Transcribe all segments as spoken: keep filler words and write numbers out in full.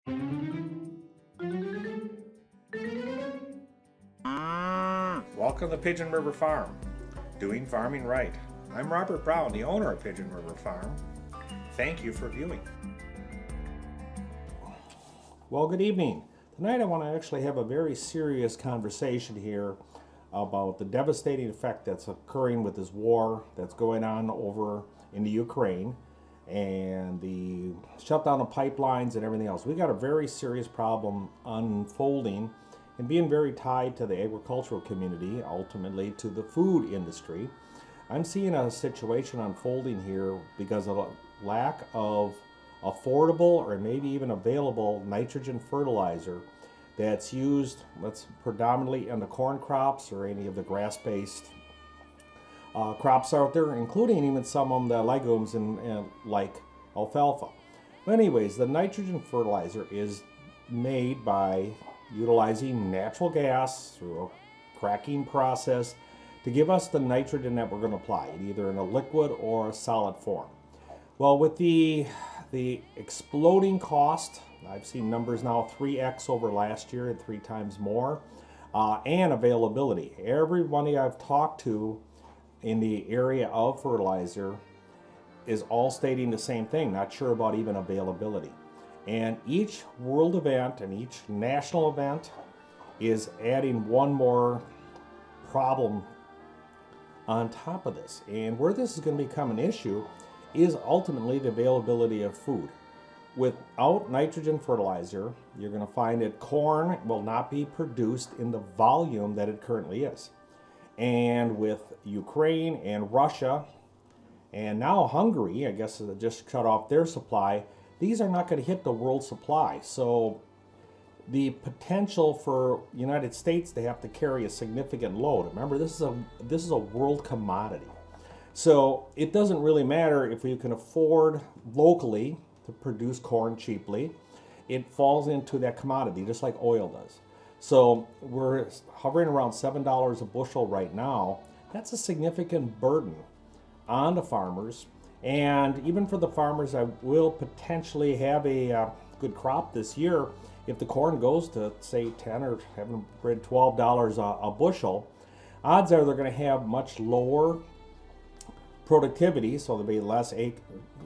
Welcome to Pigeon River Farm, doing farming right. I'm Robert Brown, the owner of Pigeon River Farm. Thank you for viewing. Well, good evening. Tonight I want to actually have a very serious conversation here about the devastating effect that's occurring with this war that's going on over in the Ukraine and the shutdown of pipelines and everything else. We got a very serious problem unfolding and being very tied to the agricultural community, ultimately to the food industry. I'm seeing a situation unfolding here because of a lack of affordable or maybe even available nitrogen fertilizer that's used that's predominantly in the corn crops or any of the grass-based uh, crops out there, including even some of the legumes and, and like alfalfa. But anyways, the nitrogen fertilizer is made by utilizing natural gas through a cracking process to give us the nitrogen that we're going to apply, either in a liquid or a solid form. Well, with the the exploding cost, I've seen numbers now three X over last year and three times more, uh, and availability. Everybody I've talked to in the area of fertilizer is all stating the same thing, not sure about even availability. And each world event and each national event is adding one more problem on top of this. And where this is going to become an issue is ultimately the availability of food. Without nitrogen fertilizer, you're going to find that corn will not be produced in the volume that it currently is. And with Ukraine and Russia, and now Hungary, I guess, just cut off their supply, these are not going to hit the world supply. So the potential for United States to have to carry a significant load. Remember, this is a this is a world commodity. So it doesn't really matter if we can afford locally to produce corn cheaply. It falls into that commodity just like oil does. So we're hovering around seven dollars a bushel right now. That's a significant burden on the farmers. And even for the farmers that will potentially have a uh, good crop this year, if the corn goes to say ten or having bred twelve dollars a, a bushel, odds are they're going to have much lower productivity, so there'll be less acre,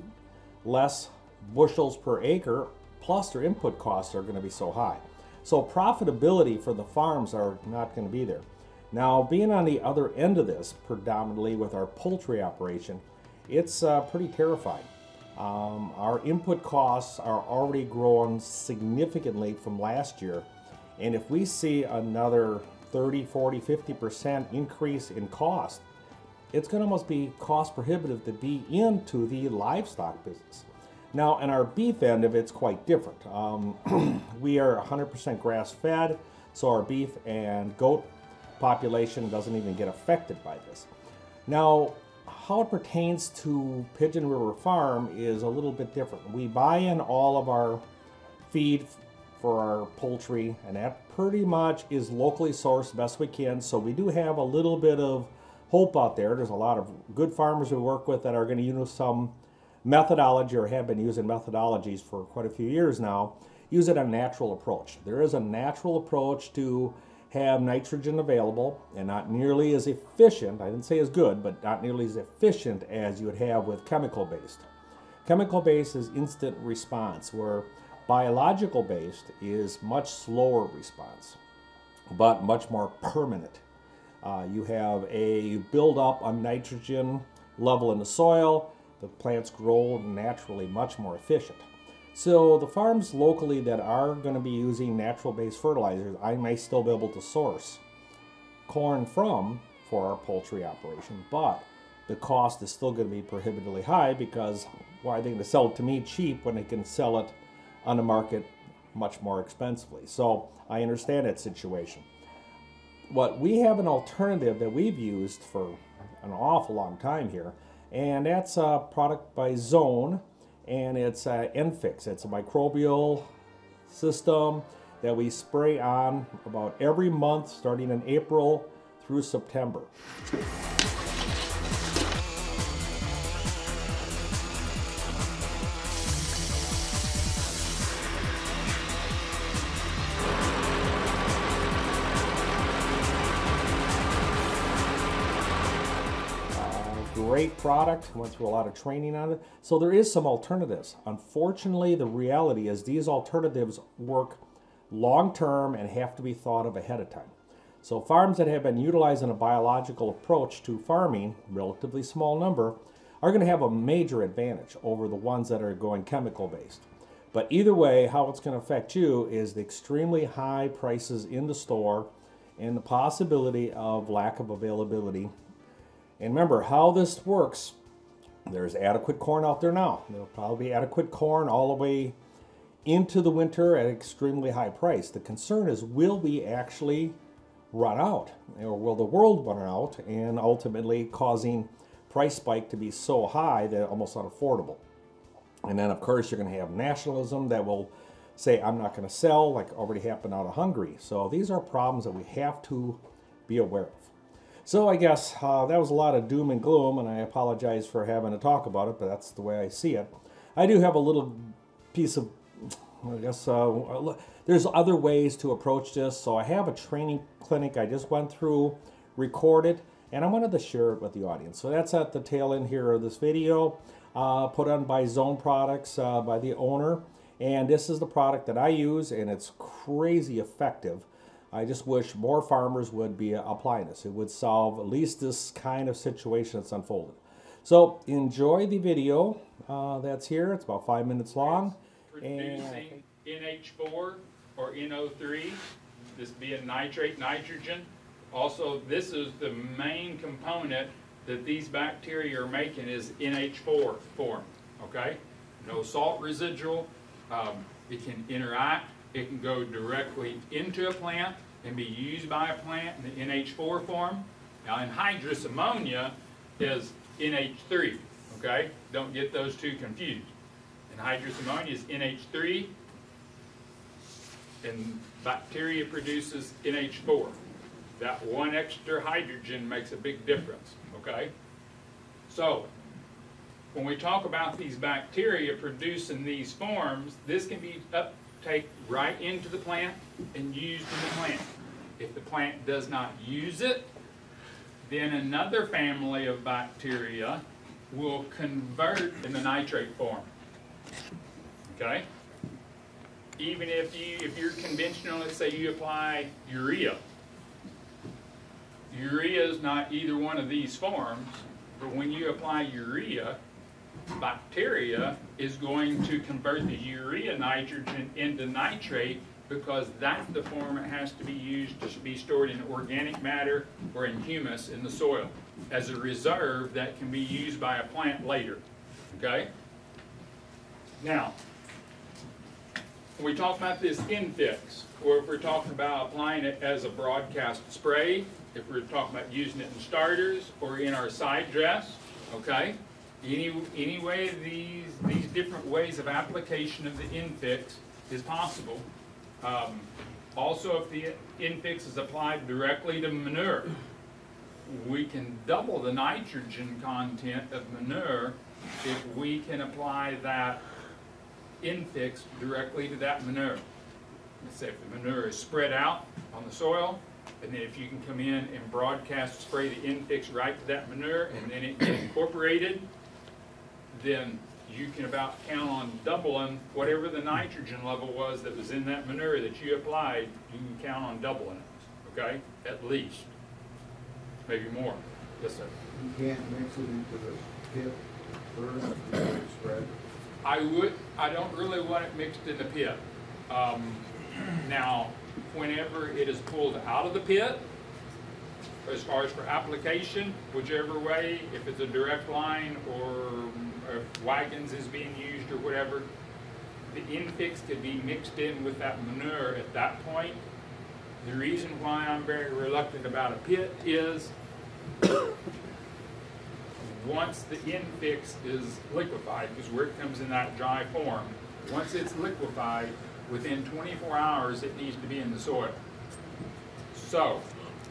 less bushels per acre, plus their input costs are going to be so high. So profitability for the farms are not going to be there. Now, being on the other end of this, predominantly with our poultry operation, it's uh, pretty terrifying. Um, our input costs are already growing significantly from last year. And if we see another thirty, forty, fifty percent increase in cost, it's going to almost be cost prohibitive to be into the livestock business. Now, in our beef end of it's quite different. Um, we are one hundred percent grass-fed, so our beef and goat population doesn't even get affected by this. Now, how it pertains to Pigeon River Farm is a little bit different. We buy in all of our feed for our poultry, and that pretty much is locally sourced best we can. So we do have a little bit of hope out there. There's a lot of good farmers we work with that are going to use some methodology, or have been using methodologies for quite a few years now, use it a natural approach. There is a natural approach to have nitrogen available, and not nearly as efficient, I didn't say as good, but not nearly as efficient as you would have with chemical-based. Chemical-based is instant response, where biological-based is much slower response, but much more permanent. Uh, you have a build-up on nitrogen level in the soil, the plants grow naturally much more efficient. So the farms locally that are going to be using natural-based fertilizers, I may still be able to source corn from for our poultry operation, but the cost is still going to be prohibitively high because why are they going to sell it to me cheap when they can sell it on the market much more expensively? So I understand that situation. But we have an alternative that we've used for an awful long time here, and that's a product by Zone. And it's uh, N-Fix. It's a microbial system that we spray on about every month starting in April through September. great product. Went through a lot of training on it. So there is some alternatives. Unfortunately, the reality is these alternatives work long-term and have to be thought of ahead of time. So farms that have been utilizing a biological approach to farming, relatively small number, are going to have a major advantage over the ones that are going chemical-based. But either way, how it's going to affect you is the extremely high prices in the store and the possibility of lack of availability. And remember how this works. There's adequate corn out there now. There'll probably be adequate corn all the way into the winter at an extremely high price. The concern is, will we actually run out, or will the world run out, and ultimately causing price spike to be so high that it's almost unaffordable. And then of course you're going to have nationalism that will say, I'm not going to sell, like already happened out of Hungary. So these are problems that we have to be aware of. So I guess uh, that was a lot of doom and gloom, and I apologize for having to talk about it, but that's the way I see it. I do have a little piece of, I guess, uh, there's other ways to approach this. So I have a training clinic I just went through, recorded, and I wanted to share it with the audience. So that's at the tail end here of this video, uh, put on by Zone Products, uh, by the owner. And this is the product that I use, and it's crazy effective. I just wish more farmers would be applying this. It would solve at least this kind of situation that's unfolded. So enjoy the video uh, that's here. It's about five minutes long. Producing N H four or N O three, this being nitrate, nitrogen. Also, this is the main component that these bacteria are making is N H four form, okay? No salt residual. Um, it can interact. It can go directly into a plant and be used by a plant in the N H four form. Now, anhydrous ammonia is N H three, okay? Don't get those two confused. Anhydrous ammonia is N H three, and bacteria produces N H four. That one extra hydrogen makes a big difference, okay? So, when we talk about these bacteria producing these forms, this can be uptake right into the plant and used in the plant. If the plant does not use it, then another family of bacteria will convert in the nitrate form. Okay? Even if you if you're conventional, let's say you apply urea. Urea is not either one of these forms, but when you apply urea, bacteria is going to convert the urea nitrogen into nitrate, because that's the form it has to be used to be stored in organic matter or in humus in the soil as a reserve that can be used by a plant later. Okay? Now, when we talk about this infix, or if we're talking about applying it as a broadcast spray, if we're talking about using it in starters or in our side dress, okay? Any, any way these, these different ways of application of the infix is possible. Um, also, if the infix is applied directly to manure, we can double the nitrogen content of manure if we can apply that infix directly to that manure. Let's say if the manure is spread out on the soil, and then if you can come in and broadcast spray the infix right to that manure, and then it gets incorporated, then you can about count on doubling whatever the nitrogen level was that was in that manure that you applied. You can count on doubling it, okay? At least, maybe more. Yes, sir. You can't mix it into the pit first before you spread. I would. I don't really want it mixed in the pit. Um, now, whenever it is pulled out of the pit, as far as for application, whichever way, if it's a direct line or if wagons is being used or whatever, the infix could be mixed in with that manure at that point. The reason why I'm very reluctant about a pit is once the infix is liquefied, because where it comes in that dry form, once it's liquefied, within twenty-four hours it needs to be in the soil. So,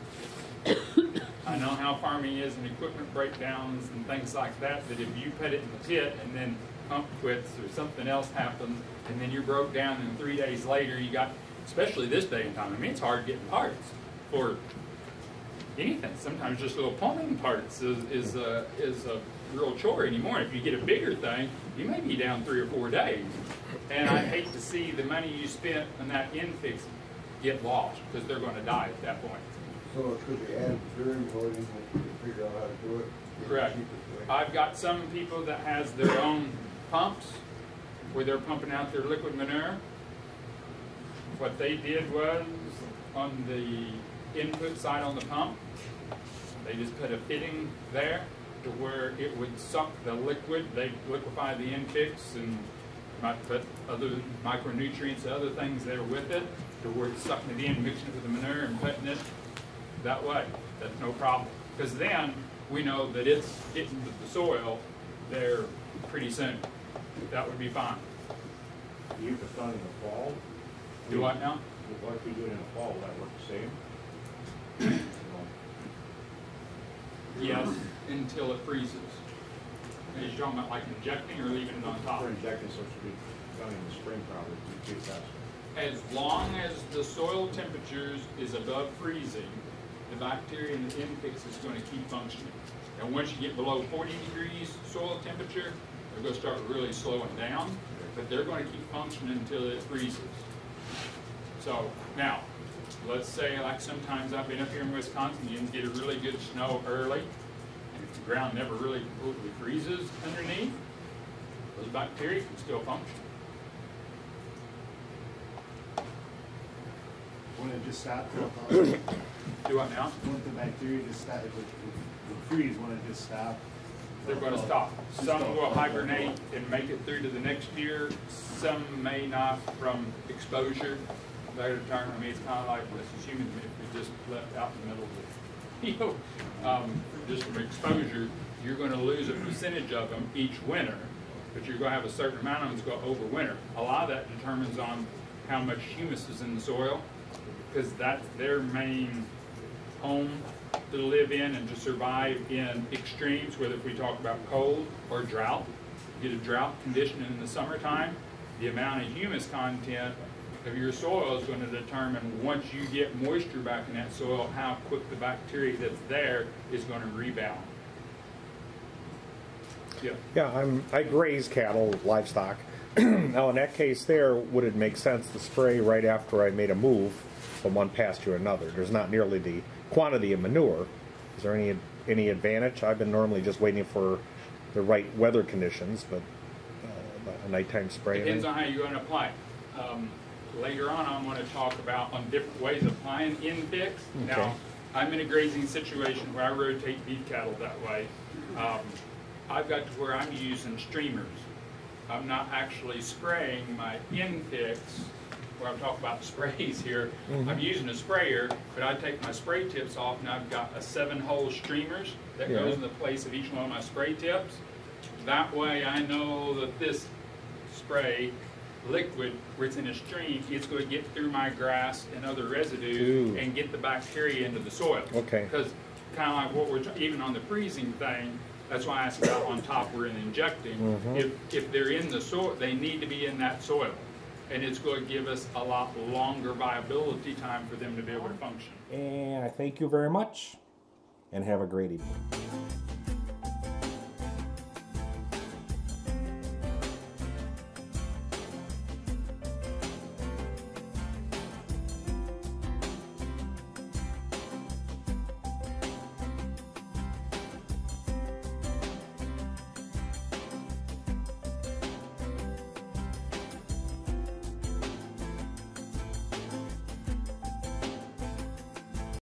I know how farming is and equipment breakdowns and things like that, that if you put it in the pit and then pump quits or something else happens, and then you're broke down and three days later you got, especially this day and time, I mean it's hard getting parts for anything. Sometimes just little plumbing parts is, is, a, is a real chore anymore. If you get a bigger thing, you may be down three or four days. And I hate to see the money you spent on that infix get lost, because they're going to die at that point. So it could be added during voting, we can figure out how to do it. Correct. I've got some people that has their own pumps where they're pumping out their liquid manure. What they did was, on the input side on the pump, they just put a fitting there to where it would suck the liquid. They liquefy the infix and might put other micronutrients, other things there with it, to where it's sucking it in, mixing it with the manure and putting it that way. That's no problem. Because then we know that it's getting to the soil there pretty soon. That would be fine. You could done in the fall. Do what now? What if you do it in the fall, will that work the same? Yes, until it freezes. Are you talking about like injecting or leaving it on top? For injecting, so it should be done in the spring probably, to be faster. As long as the soil temperatures is above freezing, the bacteria in the infix is going to keep functioning. And once you get below forty degrees soil temperature, they're going to start really slowing down, but they're going to keep functioning until it freezes. So now, let's say like sometimes I've been up here in Wisconsin, you can get a really good snow early, and if the ground never really completely freezes underneath, those bacteria can still function. When it just stopped, Do what now? when the bacteria just stopped, it would, would freeze when it just stopped. They're going to stop. Some will hibernate and make it through to the next year. Some may not from exposure. Later term, I mean, it's kind of like this as humans, if we just left out in the middle of the field, um, just from exposure, you're going to lose a percentage of them each winter, but you're going to have a certain amount of them that's going to overwinter. A lot of that determines on how much humus is in the soil, because that's their main home to live in and to survive in extremes, whether if we talk about cold or drought. You get a drought condition in the summertime, the amount of humus content of your soil is going to determine, once you get moisture back in that soil, how quick the bacteria that's there is going to rebound. Yeah. Yeah, I'm, I graze cattle, livestock. Now in that case there, would it make sense to spray right after I made a move from one pasture to another? There's not nearly the quantity of manure. Is there any any advantage? I've been normally just waiting for the right weather conditions, but uh, a nighttime spray. Depends on how you're going to apply it. Um, later on, I'm going to talk about on different ways of applying infix. Okay. Now, I'm in a grazing situation where I rotate beef cattle that way. Um, I've got to where I'm using streamers. I'm not actually spraying my infix, where I'm talking about sprays here. Mm-hmm. I'm using a sprayer, but I take my spray tips off, and I've got a seven-hole streamers that yeah. goes in the place of each one of my spray tips. That way I know that this spray liquid, where it's in a stream, it's going to get through my grass and other residue Ooh. and get the bacteria into the soil. Okay. Because kind of like what we're, even on the freezing thing, that's why I asked about on top we're in injecting. Mm-hmm. If, if they're in the soil, they need to be in that soil. And it's going to give us a lot longer viability time for them to be able to function. And I thank you very much, and have a great evening.